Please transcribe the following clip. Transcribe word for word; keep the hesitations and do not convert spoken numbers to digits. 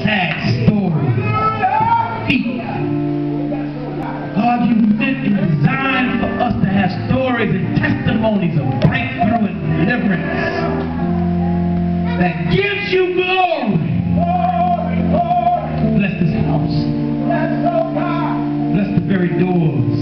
sad stories. Eat. God, you meant and designed for us to have stories and testimonies of breakthrough and deliverance that gives you glory. Bless this house. Bless the very doors.